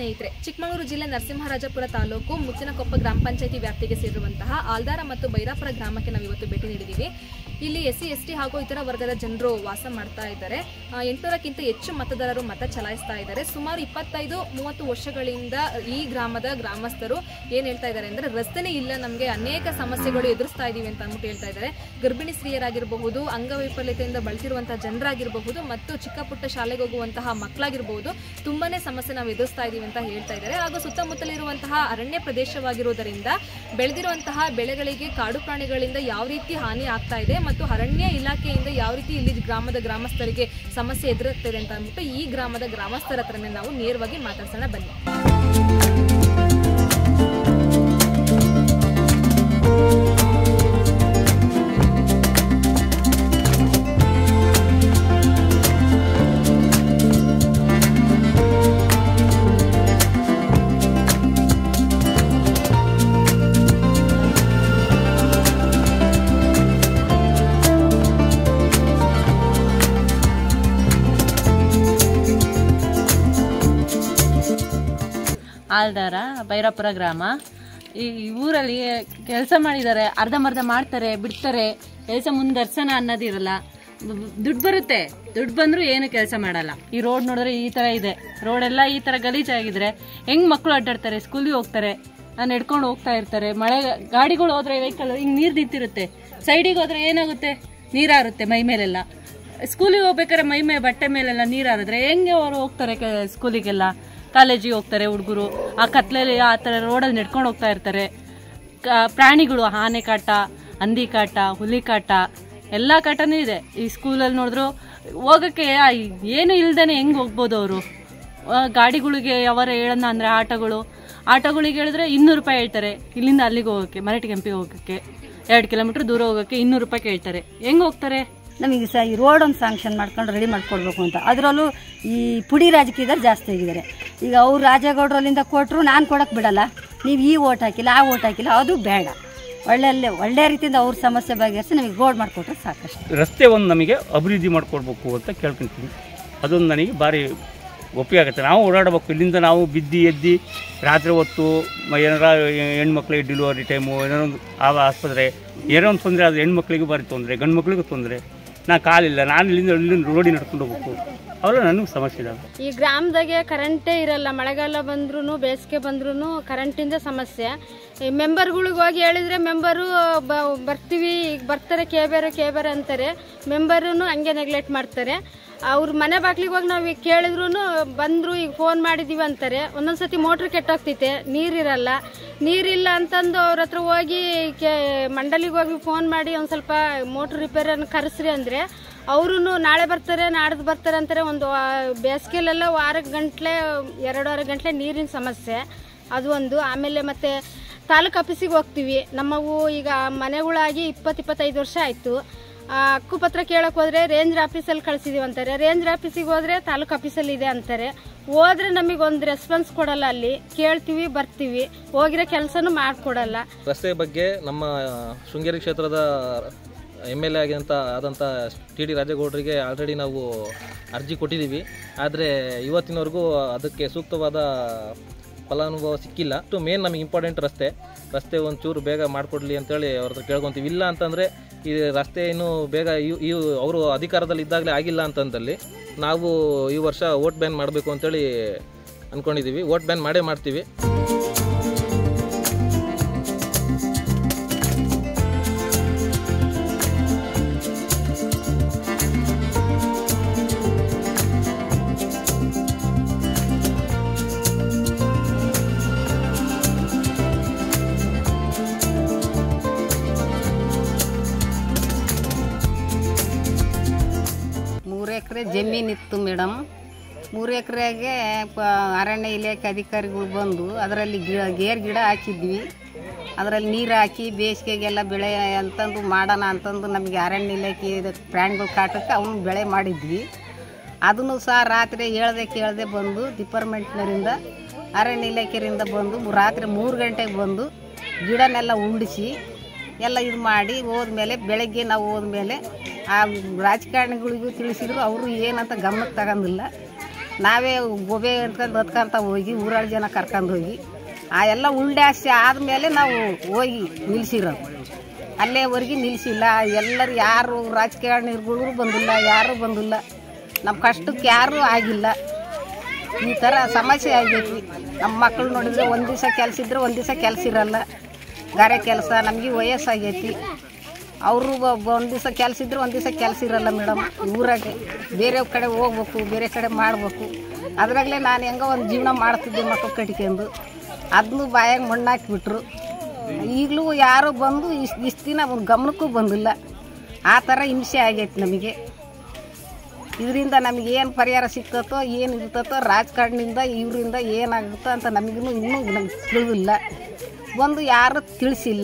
ಸ್ನೇಹಿತರೆ, ಚಿಕ್ಕಮಗಳೂರು ಜಿಲ್ಲೆ ನರಸಿಂಹರಾಜಪುರ ತಾಲೂಕು ಮುತ್ತಿನಕೊಪ್ಪ ಗ್ರಾಮ ಪಂಚಾಯಿತಿ ವ್ಯಾಪ್ತಿಗೆ ಸೇರಿರುವಂತಹ ಆಲ್ದಾರ ಮತ್ತು ಬೈರಾಪುರ ಗ್ರಾಮಕ್ಕೆ ನಾವು ಇವತ್ತು ಭೇಟಿ ನೀಡಿದ್ದೀವಿ. ಇಲ್ಲಿ SC ST ಹಾಗೂ ಇತರ ವರ್ಗದ ಜನರು ವಾಸ ಮಾಡ್ತಾ ಇದ್ದಾರೆ. 800ಕ್ಕಿಂತ ಹೆಚ್ಚು ಮತದಾರರು ಮತ ಚಲಾಯಿಸ್ತಾ ಇದ್ದಾರೆ. ಸುಮಾರು 25-30 ವರ್ಷಗಳಿಂದ ಈ ಗ್ರಾಮದ ಗ್ರಾಮಸ್ಥರು ಏನು ಹೇಳ್ತಾ ಇದ್ದಾರೆ ಅಂದರೆ, ರಸ್ತೆನೇ ಇಲ್ಲ, ನಮಗೆ ಅನೇಕ ಸಮಸ್ಯೆಗಳು ಎದುರಿಸ್ತಾ ಇದ್ದೀವಿ ಅಂತ ಅಂದ್ಬಿಟ್ಟು ಹೇಳ್ತಾ ಇದ್ದಾರೆ. ಗರ್ಭಿಣಿ ಸ್ತ್ರೀಯರಾಗಿರಬಹುದು, ಅಂಗವೈಫಲ್ಯತೆಯಿಂದ ಬಳಲಿರುವಂತಹ ಜನರಾಗಿರಬಹುದು ಮತ್ತು ಚಿಕ್ಕ ಪುಟ್ಟ ಶಾಲೆಗೆ ಹೋಗುವಂತಹ ಮಕ್ಕಳಾಗಿರಬಹುದು, ತುಂಬಾನೇ ಸಮಸ್ಯೆ ನಾವು ಎದುರಿಸ್ತಾ ಇದ್ದೀವಿ ಅಂತ ಹೇಳ್ತಾ ಇದ್ದಾರೆ. ಹಾಗೂ ಸುತ್ತಮುತ್ತಲಿರುವಂತಹ ಅರಣ್ಯ ಪ್ರದೇಶವಾಗಿರುವುದರಿಂದ ಬೆಳೆದಿರುವಂತಹ ಬೆಳೆಗಳಿಗೆ ಕಾಡು ಪ್ರಾಣಿಗಳಿಂದ ಯಾವ ರೀತಿ ಹಾನಿ ಆಗ್ತಾ ಇದೆ ಮತ್ತು ಅರಣ್ಯ ಇಲಾಖೆಯಿಂದ ಯಾವ ರೀತಿ ಇಲ್ಲಿ ಗ್ರಾಮದ ಗ್ರಾಮಸ್ಥರಿಗೆ ಸಮಸ್ಯೆ ಎದುರುತ್ತದೆ ಅಂತ ಅಂದ್ಬಿಟ್ಟು ಈ ಗ್ರಾಮದ ಗ್ರಾಮಸ್ಥರ ಹತ್ರನೇ ನಾವು ನೇರವಾಗಿ ಮಾತಾಡ್ಸೋಣ ಬನ್ನಿ. ಆಲ್ದಾರ ಬೈರಾಪುರ ಗ್ರಾಮ. ಈ ಊರಲ್ಲಿ ಕೆಲಸ ಮಾಡಿದ್ದಾರೆ, ಅರ್ಧಂಬರ್ಧ ಮಾಡ್ತಾರೆ, ಬಿಡ್ತಾರೆ, ಕೆಲಸ ಮುಂದರ್ಸನ ಅನ್ನೋದಿರಲ್ಲ. ದುಡ್ಡು ಬರುತ್ತೆ, ದುಡ್ಡು ಬಂದರೂ ಏನು ಕೆಲಸ ಮಾಡಲ್ಲ. ಈ ರೋಡ್ ನೋಡಿದ್ರೆ ಈ ಥರ ಇದೆ, ರೋಡೆಲ್ಲ ಈ ಥರ ಗಲೀಜಾಗಿದ್ರೆ ಹೆಂಗೆ ಮಕ್ಕಳು ಅಡ್ಡಾಡ್ತಾರೆ, ಸ್ಕೂಲಿಗೆ ಹೋಗ್ತಾರೆ, ನಡ್ಕೊಂಡು ಹೋಗ್ತಾ ಇರ್ತಾರೆ. ಮಳೆ ಗಾಡಿಗಳು ಹೋದ್ರೆ ವೆಹಿಕಲ್ ಹಿಂಗೆ ನೀರು ನಿಂತಿರುತ್ತೆ, ಸೈಡಿಗೆ ಹೋದ್ರೆ ಏನಾಗುತ್ತೆ, ನೀರಾರುತ್ತೆ ಮೈ ಮೇಲೆಲ್ಲ. ಸ್ಕೂಲಿಗೆ ಹೋಗ್ಬೇಕಾದ್ರೆ ಮೈ ಮೇಲೆ ಬಟ್ಟೆ ಮೇಲೆಲ್ಲ ನೀರಾರಿದ್ರೆ ಹೆಂಗೆ ಅವರು ಹೋಗ್ತಾರೆ ಸ್ಕೂಲಿಗೆಲ್ಲ, ಕಾಲೇಜಿಗೆ ಹೋಗ್ತಾರೆ ಹುಡುಗರು. ಆ ಕತ್ಲೆಯಲ್ಲಿ ಆ ಥರ ರೋಡಲ್ಲಿ ನಡ್ಕೊಂಡು ಹೋಗ್ತಾ ಇರ್ತಾರೆ. ಪ್ರಾಣಿಗಳು, ಆನೆ ಕಾಟ, ಹಂದಿ ಕಾಟ, ಹುಲಿ ಕಾಟ, ಎಲ್ಲ ಕಾಟನೂ ಇದೆ. ಈ ಸ್ಕೂಲಲ್ಲಿ ನೋಡಿದ್ರು ಹೋಗೋಕ್ಕೆ ಏನು ಇಲ್ದೇನೆ ಹೆಂಗೆ ಹೋಗ್ಬೋದು ಅವರು. ಗಾಡಿಗಳಿಗೆ ಯಾವಾರ ಹೇಳೋಣ ಅಂದರೆ ಆಟೋಗಳಿಗೆ ಹೇಳಿದ್ರೆ 200 ರೂಪಾಯಿ ಹೇಳ್ತಾರೆ. ಇಲ್ಲಿಂದ ಅಲ್ಲಿಗೆ ಹೋಗೋಕ್ಕೆ, ಮರಟಿಗೆಂಪಿಗೆ ಹೋಗೋಕ್ಕೆ 2 ಕಿಲೋಮೀಟ್ರ್ ದೂರ ಹೋಗೋಕ್ಕೆ 200 ರೂಪಾಯಿ ಕೇಳ್ತಾರೆ. ಹೆಂಗೆ ಹೋಗ್ತಾರೆ? ನಮಗೆ ಈ ರೋಡ್ ಒಂದು ಸ್ಯಾಂಕ್ಷನ್ ಮಾಡ್ಕೊಂಡು ರೆಡಿ ಮಾಡಿಕೊಡ್ಬೇಕು ಅಂತ. ಅದರಲ್ಲೂ ಈ ಪುಡಿ ರಾಜಕೀಯದಲ್ಲಿ ಜಾಸ್ತಿ ಆಗಿದ್ದಾರೆ. ಈಗ ಅವ್ರು ರಾಜೇಗೌಡರಲ್ಲಿಂದ ಕೊಟ್ಟರು, ನಾನು ಕೊಡೋಕ್ಕೆ ಬಿಡಲ್ಲ, ನೀವು ಈ ಓಟ್ ಹಾಕಿಲ್ಲ, ಆ ಓಟ್ ಹಾಕಿಲ್ಲ, ಅದು ಬೇಡ. ಒಳ್ಳೆ ರೀತಿಯಿಂದ ಅವ್ರ ಸಮಸ್ಯೆ ಬಗೆಹರಿಸಿ ನಮಗೆ ರೋಡ್ ಮಾಡಿಕೊಟ್ರೆ ಸಾಕಷ್ಟು. ರಸ್ತೆ ಒಂದು ನಮಗೆ ಅಭಿವೃದ್ಧಿ ಮಾಡಿಕೊಡ್ಬೇಕು ಅಂತ ಕೇಳ್ಕೊತೀನಿ. ಅದೊಂದು ನನಗೆ ಭಾರಿ ಒಪ್ಪಿಗೆ ಆಗುತ್ತೆ. ನಾವು ಓಡಾಡಬೇಕು, ಇಲ್ಲಿಂದ ನಾವು ಬಿದ್ದು ಎದ್ದು ರಾತ್ರಿ ಹೊತ್ತು ಏನಾರ ಹೆಣ್ಮಕ್ಳಿಗೆ ಡೆಲಿವರಿ ಟೈಮು, ಏನಾರ ಒಂದು ಆಸ್ಪತ್ರೆ ಏನೋ ಒಂದು ತೊಂದರೆ ಆದರೆ ಹೆಣ್ಮಕ್ಳಿಗೂ ಭಾರಿ ತೊಂದರೆ, ಗಂಡು ಮಕ್ಳಿಗೂ ತೊಂದರೆ. ನಾನು ಕಾಲಿಲ್ಲ, ನಾನು ಇಲ್ಲಿಂದ ರೋಡಿಗೆ ನಡ್ಕೊಂಡು ಹೋಗ್ಬೇಕು, ಅವೆಲ್ಲ ನನಗೆ ಸಮಸ್ಯೆ ಇದ್ದಾವೆ. ಈ ಗ್ರಾಮದಾಗೆ ಕರೆಂಟೇ ಇರಲ್ಲ. ಮಳೆಗಾಲ ಬಂದ್ರೂ ಬೇಸಿಗೆ ಬಂದ್ರೂ ಕರೆಂಟಿಂದ ಸಮಸ್ಯೆ. ಈ ಮೆಂಬರ್ಗಳಿಗೆ ಹೋಗಿ ಹೇಳಿದ್ರೆ ಮೆಂಬರು ಬರ್ತೀವಿ, ಈಗ ಬರ್ತಾರೆ, ಕೇಬೇರೆ ಅಂತಾರೆ. ಮೆಂಬರೂ ಹಂಗೆ ನೆಗ್ಲೆಕ್ಟ್ ಮಾಡ್ತಾರೆ. ಅವ್ರ ಮನೆ ಬಾಗ್ಲಿಗೆ ಹೋಗಿ ನಾವು ಈಗ ಕೇಳಿದ್ರು ಬಂದರು, ಈಗ ಫೋನ್ ಮಾಡಿದ್ದೀವಿ ಅಂತಾರೆ. ಒಂದೊಂದ್ಸತಿ ಮೋಟ್ರ್ ಕೆಟ್ಟೋಗ್ತೈತೆ, ನೀರಿಲ್ಲ ಅಂತಂದು ಅವ್ರ ಹತ್ರ ಹೋಗಿ ಮಂಡಲಿಗೆ ಹೋಗಿ ಫೋನ್ ಮಾಡಿ ಒಂದು ಸ್ವಲ್ಪ ಮೋಟ್ರ್ ರಿಪೇರಿಯನ್ನು ಕರೆಸ್ರಿ ಅಂದರೆ ಅವರು ನಾಳೆ ಬರ್ತಾರೆ, ನಾಡ್ದು ಬರ್ತಾರೆ ಅಂತಾರೆ. ಒಂದು ಬೇಸಿಗೆಲೆಲ್ಲ 2 ವಾರ ಗಂಟಲೆ ನೀರಿನ ಸಮಸ್ಯೆ, ಅದು ಒಂದು. ಆಮೇಲೆ ಮತ್ತೆ ತಾಲೂಕು ಆಫೀಸಿಗೆ ಹೋಗ್ತೀವಿ. ನಮ್ಮವು ಈಗ ಮನೆಗಳಾಗಿ 20-25 ವರ್ಷ ಆಯಿತು. ಹಕ್ಕುಪತ್ರ ಕೇಳಕ್ಕೆ ಹೋದರೆ ರೇಂಜರ್ ಆಫೀಸಲ್ಲಿ ಕಳಿಸಿದೀವಿ ಅಂತಾರೆ. ರೇಂಜರ್ ಆಫೀಸಿಗೆ ಹೋದರೆ ತಾಲೂಕು ಆಫೀಸಲ್ಲಿ ಇದೆ ಅಂತಾರೆ. ಹೋದ್ರೆ ನಮಗೊಂದು ರೆಸ್ಪಾನ್ಸ್ ಕೊಡಲ್ಲ. ಅಲ್ಲಿ ಕೇಳ್ತೀವಿ, ಬರ್ತೀವಿ, ಹೋಗಿರೋ ಕೆಲಸನೂ ಮಾಡಿಕೊಡಲ್ಲ. ರಸ್ತೆ ಬಗ್ಗೆ ನಮ್ಮ ಶೃಂಗೇರಿ ಕ್ಷೇತ್ರದ MLA ಆದಂಥ TD ರಾಜೇಗೌಡರಿಗೆ ಆಲ್ರೆಡಿ ನಾವು ಅರ್ಜಿ ಕೊಟ್ಟಿದ್ದೀವಿ. ಆದರೆ ಇವತ್ತಿನವರೆಗೂ ಅದಕ್ಕೆ ಸೂಕ್ತವಾದ ಫಲಾನುಭವ ಸಿಕ್ಕಿಲ್ಲ. ಮೇನ್ ನಮಗೆ ಇಂಪಾರ್ಟೆಂಟ್ ರಸ್ತೆ ಒಂಚೂರು ಬೇಗ ಮಾಡಿಕೊಡ್ಲಿ ಅಂತೇಳಿ ಅವ್ರ ಹತ್ರ ಕೇಳ್ಕೊತೀವಿ. ಇಲ್ಲ ಅಂತಂದರೆ ಈ ರಸ್ತೆ ಇನ್ನೂ ಬೇಗ ಅವರು ಅಧಿಕಾರದಲ್ಲಿ ಇದ್ದಾಗಲೇ ಆಗಿಲ್ಲ ಅಂತಂದಲ್ಲಿ ನಾವು ಈ ವರ್ಷ ವೋಟ್ ಬ್ಯಾನ್ ಮಾಡಬೇಕು ಅಂತೇಳಿ ಅಂದ್ಕೊಂಡಿದ್ದೀವಿ. ವೋಟ್ ಬ್ಯಾನ್ ಮಾಡೇ ಮಾಡ್ತೀವಿ. ಎಕರೆ ಜಮೀನಿತ್ತು ಮೇಡಮ್. 3 ಎಕರೆಗೆ ಅರಣ್ಯ ಇಲಾಖೆ ಅಧಿಕಾರಿಗಳು ಬಂದು ಅದರಲ್ಲಿ ಗೇರ್ ಗಿಡ ಹಾಕಿದ್ವಿ. ಅದರಲ್ಲಿ ನೀರು ಹಾಕಿ ಬೇಸಿಗೆಗೆಲ್ಲ ಬೆಳೆ ಅಂತಂದು ಮಾಡೋಣ ಅಂತಂದು ನಮಗೆ ಅರಣ್ಯ ಇಲಾಖೆ ಪ್ರಾಣಿಗಳ ಕಾಟಕ್ಕೆ ಅವನು ಬೆಳೆ ಮಾಡಿದ್ವಿ. ಅದನ್ನು ಸಹ ರಾತ್ರಿ ಕೇಳದೆ ಬಂದು ಡಿಪಾರ್ಟ್ಮೆಂಟ್ನರಿಂದ ಅರಣ್ಯ ಇಲಾಖೆಯಿಂದ ಬಂದು ರಾತ್ರಿ 3 ಗಂಟೆಗೆ ಬಂದು ಗಿಡನೆಲ್ಲ ಉಂಡಿಸಿ ಎಲ್ಲ ಇದು ಮಾಡಿ ಹೋದ್ಮೇಲೆ ಬೆಳಗ್ಗೆ ನಾವು ಹೋದ್ಮೇಲೆ ಆ ರಾಜಕಾರಣಿಗಳಿಗೂ ತಿಳಿಸಿದ್ರು. ಅವರು ಏನಂತ ಗಮನಕ್ಕೆ ತಗೊಂಡಿಲ್ಲ. ನಾವೇ ಗೋಬೆ ಹೊತ್ಕೊಂತ ಹೋಗಿ ಊರಾಳ ಜನ ಕರ್ಕೊಂಡು ಹೋಗಿ ಆ ಎಲ್ಲ ಉಲ್ಡಾಸಿ ಆದಮೇಲೆ ನಾವು ಹೋಗಿ ನಿಲ್ಲಿಸಿರೋದು. ಅಲ್ಲೇವರೆಗೆ ನಿಲ್ಲಿಸಿಲ್ಲ. ಎಲ್ಲರೂ ಯಾರು ರಾಜಕಾರಣಿಗಳು ಬಂದಿಲ್ಲ, ಯಾರೂ ಬಂದಿಲ್ಲ. ನಮ್ಮ ಕಷ್ಟಕ್ಕೆ ಯಾರೂ ಆಗಿಲ್ಲ. ಈ ಥರ ಸಮಸ್ಯೆ ಆಗೈತಿ. ನಮ್ಮ ಮಕ್ಕಳು ನೋಡಿದ್ರೆ ಒಂದು ದಿವಸ ಕೆಲಸ ಇದ್ರೆ ಒಂದು ದಿವಸ ಕೆಲಸ ಇರಲ್ಲ, ಗಾರೆ ಕೆಲಸ. ನಮಗೆ ವಯಸ್ಸಾಗೈತಿ. ಅವರು ಒಂದು ದಿವಸ ಕೆಲಸ ಇದ್ರೆ ಒಂದು ದಿವಸ ಕೆಲಸ ಇರಲ್ಲ ಮೇಡಮ್. ಊರಾಗೆ ಬೇರೆ ಕಡೆ ಹೋಗ್ಬೇಕು, ಬೇರೆ ಕಡೆ ಮಾಡಬೇಕು. ಅದ್ರಾಗಲೇ ನಾನು ಹೆಂಗೋ ಒಂದು ಜೀವನ ಮಾಡ್ತಿದ್ದೆ ಮಕ್ಕಳು ಕಟ್ಕೊಂಡು. ಅದನ್ನು ಬಾಯಾಗ ಮಣ್ಣಾಕಿಬಿಟ್ರು. ಈಗಲೂ ಯಾರು ಬಂದು ಇಷ್ಟು ದಿನ ಒಂದು ಗಮನಕ್ಕೂ ಬಂದಿಲ್ಲ. ಆ ಥರ ಹಿಂಸೆ ಆಗೈತೆ ನಮಗೆ. ಇದರಿಂದ ನಮಗೆ ಏನು ಪರಿಹಾರ ಸಿಗ್ತತೋ ಏನು ಇರ್ತತೋ ರಾಜಕಾರಣದಿಂದ ಇವರಿಂದ ಏನಾಗುತ್ತೋ ಅಂತ ನಮಗೂ ಇನ್ನೂ ನಮ್ಗೆ ತಿಳಿದಿಲ್ಲ. ಒಂದು ಯಾರು ತಿಳಿಸಿಲ್ಲ.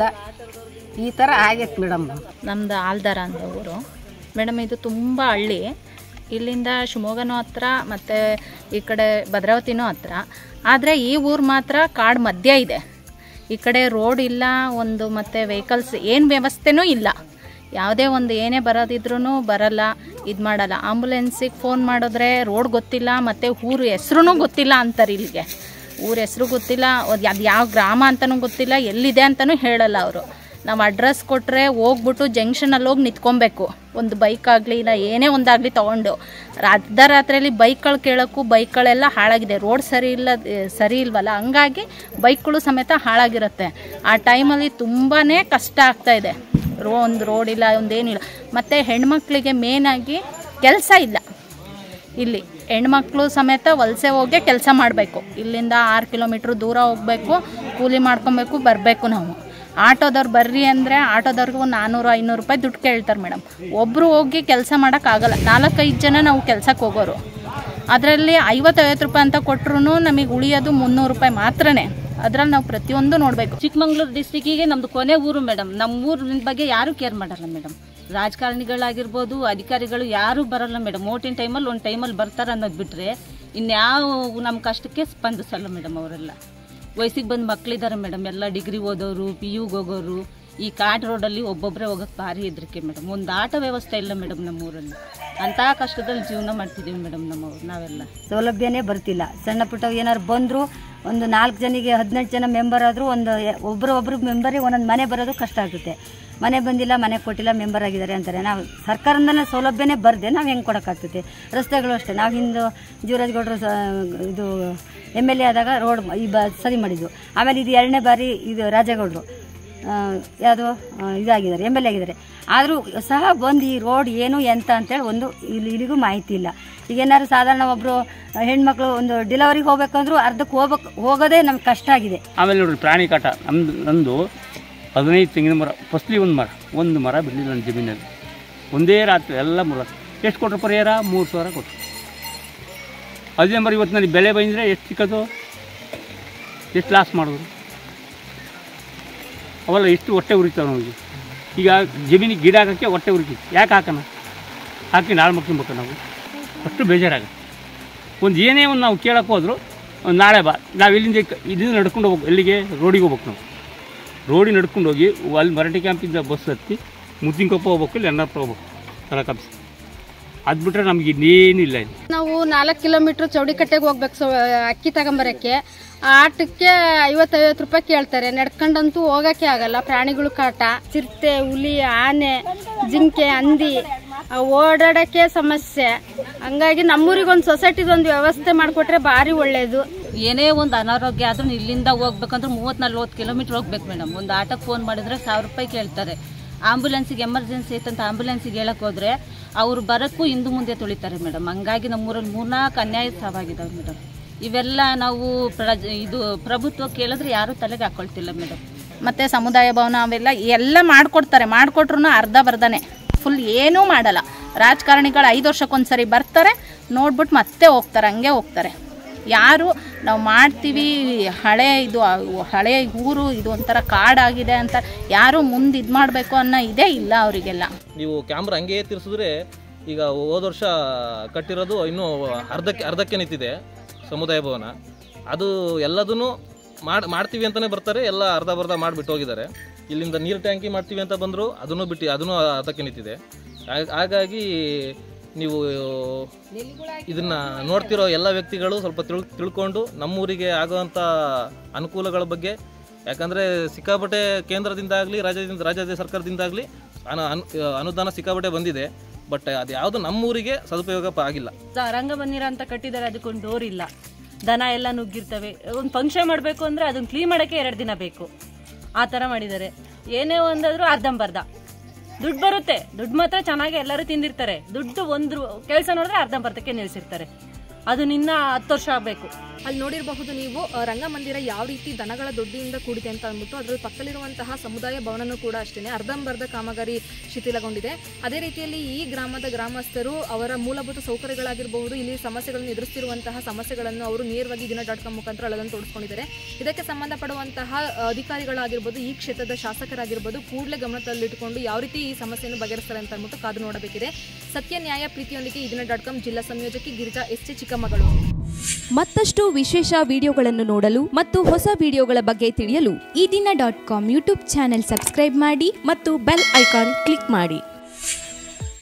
ಈ ಥರ ಆಗೈತೆ ಮೇಡಮ್. ನಮ್ಮದು ಆಲ್ದಾರ ಅಂತ ಊರು ಮೇಡಮ್. ಇದು ತುಂಬ ಹಳ್ಳಿ. ಇಲ್ಲಿಂದ ಶಿವಮೊಗ್ಗನೂ ಹತ್ರ ಮತ್ತು ಈ ಕಡೆ ಭದ್ರಾವತಿನೂ ಹತ್ರ. ಆದರೆ ಈ ಊರು ಮಾತ್ರ ಕಾಡು ಮಧ್ಯ ಇದೆ. ಈ ಕಡೆ ರೋಡ್ ಇಲ್ಲ ಒಂದು, ಮತ್ತು ವೆಹಿಕಲ್ಸ್ ಏನು ವ್ಯವಸ್ಥೆನೂ ಇಲ್ಲ. ಯಾವುದೇ ಒಂದು ಏನೇ ಬರೋದಿದ್ರೂ ಬರಲ್ಲ, ಇದು ಮಾಡಲ್ಲ. ಆಂಬುಲೆನ್ಸಿಗೆ ಫೋನ್ ಮಾಡಿದ್ರೆ ರೋಡ್ ಗೊತ್ತಿಲ್ಲ, ಮತ್ತು ಊರು ಹೆಸ್ರೂ ಗೊತ್ತಿಲ್ಲ ಅಂತಾರೆ. ಇಲ್ಲಿಗೆ ಊರ ಹೆಸ್ರು ಗೊತ್ತಿಲ್ಲ, ಅದು ಯಾವ ಗ್ರಾಮ ಅಂತಲೂ ಗೊತ್ತಿಲ್ಲ, ಎಲ್ಲಿದೆ ಅಂತಲೂ ಹೇಳಲ್ಲ ಅವರು. ನಾವು ಅಡ್ರೆಸ್ ಕೊಟ್ಟರೆ ಹೋಗ್ಬಿಟ್ಟು ಜಂಕ್ಷನಲ್ಲಿ ಹೋಗಿ ನಿಂತ್ಕೊಬೇಕು. ಒಂದು ಬೈಕ್ ಆಗಲಿ ಇಲ್ಲ ಏನೇ ಒಂದಾಗಲಿ ತೊಗೊಂಡು ಅರ್ಧ ರಾತ್ರಿಯಲ್ಲಿ ಬೈಕ್ಗಳು ಕೇಳೋಕ್ಕೂ ಬೈಕ್ಗಳೆಲ್ಲ ಹಾಳಾಗಿದೆ. ರೋಡ್ ಸರಿ ಇಲ್ವಲ್ಲ, ಹಂಗಾಗಿ ಬೈಕ್ಗಳು ಸಮೇತ ಹಾಳಾಗಿರುತ್ತೆ. ಆ ಟೈಮಲ್ಲಿ ತುಂಬಾ ಕಷ್ಟ ಆಗ್ತಾಯಿದೆ. ಒಂದು ರೋಡ್ ಇಲ್ಲ, ಒಂದೇನಿಲ್ಲ. ಮತ್ತು ಹೆಣ್ಮಕ್ಳಿಗೆ ಮೇನಾಗಿ ಕೆಲಸ ಇಲ್ಲ. ಇಲ್ಲಿ ಹೆಣ್ಮಕ್ಳು ಸಮೇತ ವಲಸೆ ಹೋಗಿ ಕೆಲಸ ಮಾಡಬೇಕು. ಇಲ್ಲಿಂದ 6 ಕಿಲೋಮೀಟ್ರ್ ದೂರ ಹೋಗಬೇಕು, ಕೂಲಿ ಮಾಡ್ಕೊಬೇಕು, ಬರಬೇಕು. ನಾವು ಆಟೋದವ್ರು ಬರ್ರಿ ಅಂದರೆ ಆಟೋದವ್ರಿಗೂ 400-500 ರೂಪಾಯಿ ದುಡ್ಡು ಕೇಳ್ತಾರೆ ಮೇಡಮ್. ಒಬ್ಬರು ಹೋಗಿ ಕೆಲಸ ಮಾಡೋಕ್ಕಾಗಲ್ಲ. 4-5 ಜನ ನಾವು ಕೆಲಸಕ್ಕೆ ಹೋಗೋರು. ಅದರಲ್ಲಿ 50-50 ರೂಪಾಯಿ ಅಂತ ಕೊಟ್ಟರು ನಮಗೆ ಉಳಿಯೋದು 300 ರೂಪಾಯಿ ಮಾತ್ರನೇ. ಅದ್ರಲ್ಲಿ ನಾವು ಪ್ರತಿಯೊಂದು ನೋಡಬೇಕು. ಚಿಕ್ಕಮಂಗ್ಳೂರು ಡಿಸ್ಟಿಕ್ಕಿಗೆ ನಮ್ಮದು ಕೊನೆ ಊರು ಮೇಡಮ್. ನಮ್ಮ ಊರಿನ ಬಗ್ಗೆ ಯಾರೂ ಕೇರ್ ಮಾಡಲ್ಲ ಮೇಡಮ್. ರಾಜಕಾರಣಿಗಳಾಗಿರ್ಬೋದು, ಅಧಿಕಾರಿಗಳು ಯಾರೂ ಬರೋಲ್ಲ ಮೇಡಮ್. ಓಟಿನ ಟೈಮಲ್ಲಿ ಒಂದು ಟೈಮಲ್ಲಿ ಬರ್ತಾರೆ ಅನ್ನೋದು ಬಿಟ್ಟರೆ ಇನ್ಯಾವ ನಮ್ಮ ಕಷ್ಟಕ್ಕೆ ಸ್ಪಂದಿಸಲ್ಲ ಮೇಡಮ್. ಅವರೆಲ್ಲ ವಯಸ್ಸಿಗೆ ಬಂದು ಮಕ್ಕಳಿದ್ದಾರೆ ಮೇಡಮ್. ಎಲ್ಲ ಡಿಗ್ರಿ ಓದೋರು, PUಗೆ ಹೋಗೋರು. ಈ ಕಾಟ್ ರೋಡಲ್ಲಿ ಒಬ್ಬೊಬ್ಬರೇ ಹೋಗೋಕ್ಕೆ ಭಾರಿ ಹೆದರಿಕೆ ಮೇಡಮ್. ಒಂದು ಆಟೋ ವ್ಯವಸ್ಥೆ ಇಲ್ಲ ಮೇಡಮ್ ನಮ್ಮ ಊರಲ್ಲಿ. ಅಂಥ ಕಷ್ಟದಲ್ಲಿ ಜೀವನ ಮಾಡ್ತಿದ್ದೀವಿ ಮೇಡಮ್ ನಾವೆಲ್ಲ. ಸೌಲಭ್ಯನೇ ಬರ್ತಿಲ್ಲ. ಸಣ್ಣ ಪುಟ್ಟ ಏನಾದ್ರು ಬಂದರೂ ಒಂದು 4 ಜನಿಗೆ 18 ಜನ ಮೆಂಬರ್ ಆದರೂ ಒಂದು ಒಬ್ಬರು ಮೆಂಬರಿಗೆ ಒಂದೊಂದು ಮನೆ ಬರೋದು ಕಷ್ಟ ಆಗುತ್ತೆ. ಮನೆ ಬಂದಿಲ್ಲ, ಮನೆ ಕೊಟ್ಟಿಲ್ಲ, ಮೆಂಬರ್ ಆಗಿದ್ದಾರೆ ಅಂತಾರೆ. ನಾವು ಸರ್ಕಾರದಿಂದಲೇ ಸೌಲಭ್ಯನೇ ಬರದೆ ನಾವು ಹೆಂಗೆ ಕೊಡೋಕ್ಕಾಗ್ತದೆ? ರಸ್ತೆಗಳು ಅಷ್ಟೇ. ನಾವು ಹಿಂದೆ ಜೀವರಾಜಗೌಡರು ಇದು MLA ಆದಾಗ ರೋಡ್ ಸರಿ ಮಾಡಿದ್ದು. ಆಮೇಲೆ ಇದು 2ನೇ ಬಾರಿ ಇದು ರಾಜೇಗೌಡರು ಯಾವುದೋ ಇದಾಗಿದ್ದಾರೆ, MLA ಆಗಿದ್ದಾರೆ. ಆದರೂ ಸಹ ಬಂದು ಈ ರೋಡ್ ಏನು ಎಂತ ಅಂತೇಳಿ ಒಂದು ಇಲ್ಲಿಗೂ ಮಾಹಿತಿ ಇಲ್ಲ. ಈಗೇನಾದ್ರು ಸಾಧಾರಣ ಒಬ್ಬರು ಹೆಣ್ಮಕ್ಳು ಒಂದು ಡೆಲಿವರಿಗೆ ಹೋಗ್ಬೇಕಂದ್ರೂ ಅರ್ಧಕ್ಕೆ ಹೋಗೋದೇ ನಮ್ಗೆ ಕಷ್ಟ ಆಗಿದೆ. ಆಮೇಲೆ ನೋಡ್ರಿ ಪ್ರಾಣಿ ಕಾಟ. ನಂದು 15 ತೆಂಗಿನ ಮರ, ಫಸ್ಟ್ಲಿ ಒಂದು ಮರ ಬಿಡಲಿಲ್ಲ ನನ್ನ ಜಮೀನಲ್ಲಿ. ಒಂದೇ ರಾತ್ರಿ ಎಲ್ಲ ಮರ. ಎಷ್ಟು ಕೊಟ್ಟರು ಪರಿಹಾರ? 3,000 ಕೊಟ್ಟರು. ಅದೇ ಮರ ಇವತ್ತು ನನಗೆ ಬೆಳೆ ಬಂದರೆ ಎಷ್ಟು ಸಿಕ್ಕೋದು? ಎಷ್ಟು ಲಾಸ್ ಮಾಡೋದು? ಅವೆಲ್ಲ ಎಷ್ಟು ಹೊಟ್ಟೆ ಉರಿತಾವೆ ನಮಗೆ. ಈಗ ಜಮೀನಿಗೆ ಗಿಡ ಹಾಕೋಕ್ಕೆ ಹೊಟ್ಟೆ ಉರಿತೀವಿ. ಯಾಕೆ ಹಾಕೋಣ? ಹಾಕಿ ನಾಳೆ ಮಕ್ಕಳು ನಾವು ಅಷ್ಟು ಬೇಜಾರಾಗುತ್ತೆ. ಒಂದು ಏನೇ ಒಂದು ನಾವು ಕೇಳೋಕ್ಕೆ ಹೋದ್ರು ನಾಳೆ ಬಾ, ನಾವು ಇಲ್ಲಿಂದ ನಡ್ಕೊಂಡು ಹೋಗ್ಬೇಕು. ಎಲ್ಲಿಗೆ? ರೋಡಿಗೆ ಹೋಗ್ಬೇಕು. ನಾವು ರೋಡಿಗೆ ನಡ್ಕೊಂಡು ಹೋಗಿ ಅಲ್ಲಿ ಮರಾಠಿ ಕ್ಯಾಂಪಿಂದ ಬಸ್ ಹತ್ತಿ ಮುದ್ದಿನಕೊಪ್ಪ ಹೋಗ್ಬೇಕು, ಇಲ್ಲಿ ಎನ್ನಾರ್ಪುರ ಹೋಗ್ಬೇಕು ತಲಕಾಪ್ಸಿ. ಅದು ಬಿಟ್ಟರೆ ನಮಗೆ ಇನ್ನೇನಿಲ್ಲ. ಇಲ್ಲಿ ನಾವು 4 ಕಿಲೋಮೀಟ್ರ್ ಚೌಡಿಕಟ್ಟೆಗೆ ಹೋಗ್ಬೇಕು ಅಕ್ಕಿ ತಗೊಂಬರೋಕ್ಕೆ. ಆಟಕ್ಕೆ 50-50 ರೂಪಾಯಿ ಕೇಳ್ತಾರೆ. ನಡ್ಕೊಂಡಂತೂ ಹೋಗೋಕ್ಕೆ ಆಗಲ್ಲ. ಪ್ರಾಣಿಗಳು ಕಾಟ, ಚಿರತೆ, ಹುಲಿ, ಆನೆ, ಜಿಂಕೆ, ಹಂದಿ ಓಡಾಡೋಕ್ಕೆ ಸಮಸ್ಯೆ. ಹಂಗಾಗಿ ನಮ್ಮೂರಿಗೊಂದು ಸೊಸೈಟಿದೊಂದು ವ್ಯವಸ್ಥೆ ಮಾಡಿಕೊಟ್ರೆ ಭಾರಿ ಒಳ್ಳೆಯದು. ಏನೇ ಒಂದು ಅನಾರೋಗ್ಯ ಆದ್ರೂ ಇಲ್ಲಿಂದ ಹೋಗ್ಬೇಕಂದ್ರೆ 30-40 ಕಿಲೋಮೀಟ್ರ್ ಹೋಗ್ಬೇಕು ಮೇಡಮ್. ಒಂದು ಆಟೋಕ್ಕೆ ಫೋನ್ ಮಾಡಿದ್ರೆ 1000 ರೂಪಾಯಿ ಕೇಳ್ತಾರೆ. ಆಂಬುಲೆನ್ಸಿಗೆ ಎಮರ್ಜೆನ್ಸಿ ಐತಂತ ಆಂಬುಲೆನ್ಸಿಗೆ ಹೇಳಕ್ಕೆ ಹೋದರೆ ಅವರು ಬರೋಕ್ಕೂ ಹಿಂದೆ ಮುಂದೆ ತುಳಿತಾರೆ ಮೇಡಮ್. ಹಂಗಾಗಿ ನಮ್ಮೂರಲ್ಲಿ 3-4 ಅನ್ಯಾಯ ಸಾವಾಗಿದ್ದಾವೆ ಮೇಡಮ್. ಇವೆಲ್ಲ ನಾವು ಇದು ಪ್ರಭುತ್ವ ಕೇಳಿದ್ರೆ ಯಾರೂ ತಲೆಗೆ ಹಾಕ್ಕೊಳ್ತಿಲ್ಲ ಮೇಡಮ್. ಮತ್ತು ಸಮುದಾಯ ಭವನ ಅವೆಲ್ಲ ಎಲ್ಲ ಮಾಡಿಕೊಟ್ರು ಅರ್ಧ ಬರ್ಧನೆ, ಫುಲ್ ಏನೂ ಮಾಡಲ್ಲ. ರಾಜಕಾರಣಿಗಳು 5 ವರ್ಷಕ್ಕೊಂದ್ಸರಿ ಬರ್ತಾರೆ, ನೋಡ್ಬಿಟ್ಟು ಮತ್ತೆ ಹೋಗ್ತಾರೆ, ಹಂಗೆ ಹೋಗ್ತಾರೆ. ಯಾರು ನಾವು ಮಾಡ್ತೀವಿ ಹಳೆ ಊರು ಇದು ಒಂಥರ ಕಾಡಾಗಿದೆ ಅಂತ ಯಾರು ಮುಂದೆ ಇದು ಮಾಡಬೇಕು ಅನ್ನೋ ಇದೇ ಇಲ್ಲ ಅವರಿಗೆಲ್ಲ. ನೀವು ಕ್ಯಾಮ್ರಾ ಹಂಗೆ ತಿರ್ಸಿದ್ರೆ ಈಗ ಹೋದ ವರ್ಷ ಕಟ್ಟಿರೋದು ಇನ್ನೂ ಅರ್ಧಕ್ಕೆ ನಿಂತಿದೆ ಸಮುದಾಯ ಭವನ. ಅದು ಎಲ್ಲದನ್ನು ಮಾಡ್ತೀವಿ ಅಂತಲೇ ಬರ್ತಾರೆ, ಎಲ್ಲ ಅರ್ಧ ಮಾಡಿಬಿಟ್ಟು ಹೋಗಿದ್ದಾರೆ. ಇಲ್ಲಿಂದ ನೀರು ಟ್ಯಾಂಕಿ ಮಾಡ್ತೀವಿ ಅಂತ ಬಂದರು, ಅದನ್ನು ಅರ್ಧಕ್ಕೆ ನಿಂತಿದೆ. ಹಾಗಾಗಿ ನೀವು ಇದನ್ನು ನೋಡ್ತಿರೋ ಎಲ್ಲ ವ್ಯಕ್ತಿಗಳು ಸ್ವಲ್ಪ ತಿಳ್ಕೊಂಡು ನಮ್ಮೂರಿಗೆ ಆಗುವಂಥ ಅನುಕೂಲಗಳ ಬಗ್ಗೆ, ಯಾಕಂದರೆ ಸಿಕ್ಕಾಪಟ್ಟೆ ಕೇಂದ್ರದಿಂದಾಗಲಿ ರಾಜ್ಯ ಸರ್ಕಾರದಿಂದಾಗಲಿ ಅನುದಾನ ಸಿಕ್ಕಾಪಟ್ಟೆ ಬಂದಿದೆ. ಬಟ್ ಅದು ಯಾವುದು ನಮ್ಮೂರಿಗೆ ಸದುಪಯೋಗ ಆಗಿಲ್ಲ. ರಂಗಮಂದಿರ ಅಂತ ಕಟ್ಟಿದ್ದಾರೆ, ಅದಕ್ಕೊಂದು ಡೋರ್ ಇಲ್ಲ, ದನ ಎಲ್ಲ ನುಗ್ಗಿರ್ತವೆ. ಒಂದು ಫಂಕ್ಷನ್ ಮಾಡಬೇಕು ಅಂದರೆ ಅದನ್ನು ಕ್ಲೀನ್ ಮಾಡೋಕ್ಕೆ 2 ದಿನ ಬೇಕು, ಆ ಥರ ಮಾಡಿದ್ದಾರೆ. ಏನೇ ಒಂದಾದರೂ ಅರ್ಧಂಬರ್ಧ ದುಡ್ಡು ಬರುತ್ತೆ. ದುಡ್ಡು ಮಾತ್ರ ಚೆನ್ನಾಗಿ ಎಲ್ಲರೂ ತಿಂದಿರ್ತಾರೆ. ದುಡ್ಡು ಒಂದು ಕೆಲಸ ನೋಡಿದ್ರೆ ಅರ್ಧಂಬರ್ಧಕ್ಕೆ ನಿಲ್ಲಿಸಿರ್ತಾರೆ. ಅದು ನಿನ್ನ 10 ವರ್ಷ ಆಗಬೇಕು. ಅಲ್ಲಿ ನೋಡಿರಬಹುದು ನೀವು ರಂಗಮಂದಿರ ಯಾವ ರೀತಿ ದನಗಳ ದೊಡ್ಡಿಯಿಂದ ಕೂಡಿದೆ ಅಂತ ಅಂದ್ಬಿಟ್ಟು. ಅದರಲ್ಲಿ ಪಕ್ಕದಲ್ಲಿರುವಂತಹ ಸಮುದಾಯ ಭವನನೂ ಕೂಡ ಅಷ್ಟೇ ಅರ್ಧಂಬರ್ಧ ಕಾಮಗಾರಿ ಶಿಥಿಲಗೊಂಡಿದೆ. ಅದೇ ರೀತಿಯಲ್ಲಿ ಈ ಗ್ರಾಮದ ಗ್ರಾಮಸ್ಥರು ಅವರ ಮೂಲಭೂತ ಸೌಕರ್ಯಗಳಾಗಿರಬಹುದು, ಇಲ್ಲಿ ಸಮಸ್ಯೆಗಳನ್ನು ಎದುರಿಸ್ತಿರುವಂತಹ ಸಮಸ್ಯೆಗಳನ್ನು ಅವರು ನೇರವಾಗಿ ದಿನ.com ಮುಖಾಂತರ ಅಲ್ಲನ್ನು ತೋರಿಸ್ಕೊಂಡಿದ್ದಾರೆ. ಇದಕ್ಕೆ ಸಂಬಂಧಪಡುವಂತಹ ಅಧಿಕಾರಿಗಳಾಗಿರ್ಬೋದು, ಈ ಕ್ಷೇತ್ರದ ಶಾಸಕರಾಗಿರ್ಬೋದು ಕೂಡಲೇ ಗಮನದಲ್ಲಿಟ್ಟುಕೊಂಡು ಯಾವ ರೀತಿ ಈ ಸಮಸ್ಯೆಯನ್ನು ಬಗೆಹರಿಸ್ತಾರೆ ಅಂತ ಅಂದ್ಬಿಟ್ಟು ಕಾದು ನೋಡಬೇಕಿದೆ. ಸತ್ಯ ನ್ಯಾಯ ಪ್ರೀತಿಯೊಂದಿಗೆ ಈ ದಿನ.com ಜಿಲ್ಲಾ ಸಂಯೋಜಕಿ ಗಿರಿಜಾ ಎಸ್ ಚಿಕ್ಕಮಗಳೂರು. ಮತ್ತಷ್ಟು ವಿಶೇಷ ವಿಡಿಯೋಗಳನ್ನು ನೋಡಲು ಮತ್ತು ಹೊಸ ವಿಡಿಯೋಗಳ ಬಗ್ಗೆ ತಿಳಿಯಲು ಈ ದಿನ.com ಯೂಟ್ಯೂಬ್ ಚಾನೆಲ್ ಸಬ್ಸ್ಕ್ರೈಬ್ ಮಾಡಿ ಮತ್ತು ಬೆಲ್ ಐಕಾನ್ ಕ್ಲಿಕ್ ಮಾಡಿ.